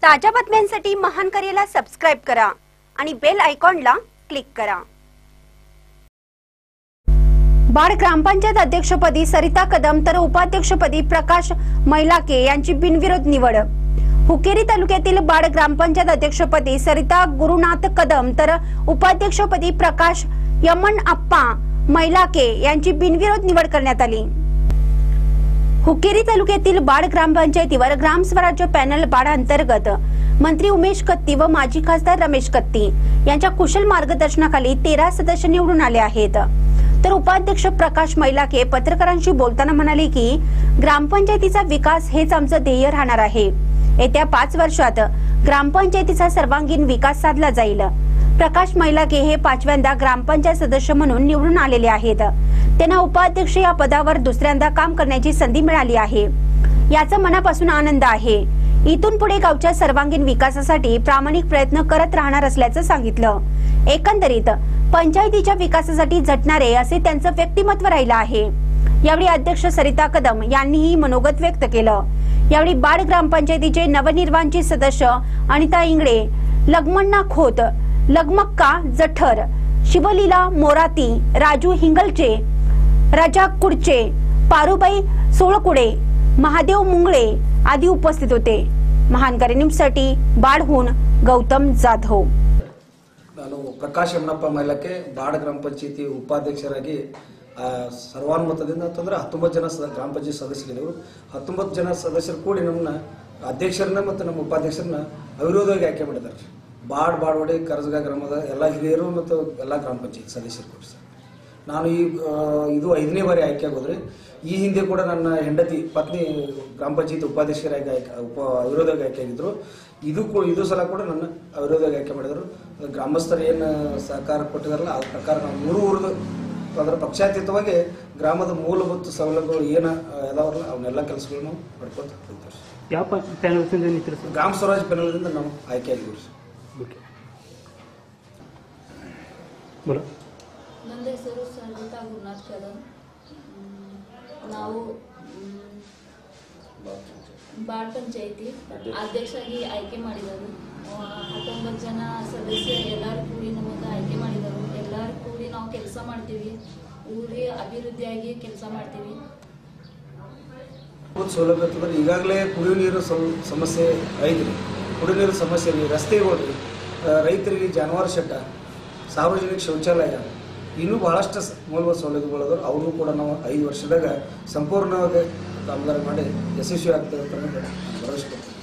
ताज्या बातम्यांसाठी महान करेला सबस्क्राइब करा आणि बेल आयकॉनला क्लिक करा। बाड ग्रामपंचायत अध्यक्षपदी सरिता कदम तर उपाध्यक्षपदी प्रकाश मैलाके यांची बिनविरोध निवड। हुकेरी तालुक्यातील बाड ग्रामपंचायत अध्यक्षपदी सरिता गुरुनाथ कदम तर उपाध्यक्षपदी प्रकाश यमन अप्पा मैलाके यांची बिनविरोध निवड करण्यात आली। हुकेरी तालुक्यातील बाड ग्रामपंचायतीवर ग्राम स्वराज्य पॅनल बाड अंतर्गत मंत्री उमेश कत्ती व माजी खासदार रमेश कत्ती यांच्या कुशल मार्गदर्शनाखाली 13 सदस्य निवडून आले आहेत। तर उपाध्यक्ष प्रकाश मैलाके पत्रकारांशी बोलताना म्हणाले की ग्रामपंचायतीचा विकास हेच आमचं ध्येय राहणार आहे। येत्या 5 वर्षात ग्रामपंचायतीचा सर्वांगीण विकास साधला जाईल। प्रकाश मैलाके हे 5व्यांदा ग्रामपंचायत सदस्य म्हणून निवडून आलेले आहेत। त्यांना उपाध्यक्ष या पदावर दुसऱ्यांदा काम करण्याची संधी मिळाली आहे, याचा मनापासून आनंद आहे। इथून पुढे गावच्या सर्वांगीण विकासासाठी प्रामाणिक प्रयत्न करत राहणार असल्याचं सांगितलं। एकंदरीत पंचायतीच्या विकासासाठी झटणारे असे त्यांचं व्यक्तिमत्व राहिलं आहे। यावेळी अध्यक्ष सरिता कदम यांनीही मनोगत व्यक्त केलं। यावेळी बाड ग्रामपंचायतीचे नवनिर्वाचित सदस्य अनिता इंगळे, लगमण्णा खोत, लगमक्का जठर, शिवलीला मोराती, राजू हिंगलचे, राजा कुडचे, पारुबाई सोळकुडे, महादेव मुंगळे आदी उपस्थित होते। महान न्यूजसाठी बाडहून गौतम जाधव। ನಾನು ಪ್ರಕಾಶ್ ಯಮನಪ್ಪ ಮೈಲಾಕೆ ಬಾಡ ಗ್ರಾಮ ಪಂಚಾಯತಿ ಉಪಾಧ್ಯಕ್ಷರಾಗಿ ಸರ್ವಾನುಮತದಿಂದ ಅಂತಂದ್ರೆ 19 ಜನ ಗ್ರಾಮ ಪಂಚಾಯತ್ ಸದಸ್ಯರಿದ್ದರು। 19 ಜನ ಸದಸ್ಯರು ಕೂಡಿ ನಮ್ಮನ್ನ ಅಧ್ಯಕ್ಷರನ್ನ ಮತ್ತು ನಮ್ಮ ಉಪಾಧ್ಯಕ್ಷರನ್ನ ಅವಿರೋಧವಾಗಿ ಆಯ್ಕೆ ಮಾಡಿದ್ದಾರೆ। ಬಾಡವಾಡಿ ಕರ್ಜಗ ಗ್ರಾಮದ ಎಲ್ಲ ಹಿರಿಯರು ಮತ್ತು ಎಲ್ಲ ಗ್ರಾಮ ಪಂಚಾಯತ್ ಸದಸ್ಯರು ಕೂಡ ಸರ್ ನಾನು ಇದು 5ನೇ ಬಾರಿ ಆಯ್ಕೆ ಆಗೋದ್ರಿ। ಈ ಹಿಂದೆ ಕೂಡ ನನ್ನ ಹೆಂಡತಿ ಪತ್ನಿ ಗ್ರಾಮ ಪಂಚಾಯತ್ ಉಪಾಧ್ಯಕ್ಷರಾಗಿ ಅವಿರೋಧವಾಗಿ ಆಯ್ಕೆ ಆಗಿದ್ರು। ಇದು ಸಲ ಕೂಡ ನನ್ನ ಅವಿರೋಧವಾಗಿ ಆಯ್ಕೆ ಮಾಡಿದರು। ಗ್ರಾಮಸ್ಥರು ಏನು ಸಹಕಾರ ಕೊಟ್ಟಿದಾರಲ್ಲ ಆ ಪ್ರಕಾರ ನಾವು 3 ಊರದು ಅದರ ಪಕ್ಷಾತೀತವಾಗಿ ಗ್ರಾಮದ ಮೂಲಭೂತ ಸೌಲಭ್ಯಗಳು ಏನು ಇದಾವಲ್ಲ ಅವನ್ನೆಲ್ಲ ಕೆಲಸಗಳನ್ನು ಮಾಡ್ಕೊತ ಹೋಗ್ತಾರೆ। ಯಾವ ಪ್ಯಾನಲ್ ನಿಂತಿರು ಸರ್? ಗ್ರಾಮ ಸ್ವರಾಜ್ ಪ್ಯಾನಲ್ದಿಂದ ನಾವು ಆಯ್ಕೆ ಆಗಿದ್ದೀವಿ ಸರ್। ಓಕೆ बोला। ನನ್ನ ಹೆಸರು ಸರಿತಾ ಗುರುನಾಥ್ ಕದಂ। ನಾವು ಬಾಡ್ ಪಂಚಾಯತಿ ಅಧ್ಯಕ್ಷರಾಗಿ ಆಯ್ಕೆ ಮಾಡಿದರು। 19 ಜನ ಸದಸ್ಯ ಎಲ್ಲರೂ ಕೂಡಿ ನಮಗೆ ಆಯ್ಕೆ ಮಾಡಿದರು। ಎಲ್ಲರೂ ಕೂಡಿ ನಾವು ಕೆಲಸ ಮಾಡ್ತೀವಿ, ಊರಿಗೆ ಅಭಿವೃದ್ಧಿಯಾಗಿ ಕೆಲಸ ಮಾಡ್ತೀವಿ। ಸೌಲಭ್ಯ ಅಂತಂದ್ರೆ ಈಗಾಗಲೇ ಕುಡಿಯುವ ನೀರು ಸಮಸ್ಯೆ ಐತ್ರಿ। ಕುಡಿಯುವ ನೀರು ಸಮಸ್ಯೆ ರೀ, ರಸ್ತೆಗಳು, ರೈತರಿಗೆ ಜಾನುವಾರು ಶೆಡ್ಡ, ಸಾರ್ವಜನಿಕ ಶೌಚಾಲಯ, ಇನ್ನೂ ಬಹಳಷ್ಟು ಮೂಲಭೂತ ಸೌಲಭ್ಯಗಳು ಅವರು ಕೂಡ ನಾವು 5 ವರ್ಷದಾಗ ಸಂಪೂರ್ಣವಾಗಿ ಕಾಮಗಾರಿ ಮಾಡಿ ಯಶಸ್ವಿ ಆಗ್ತದೆ ಅಂತ ಭರವಸೆ ಕೊಡ್ತೀವಿ।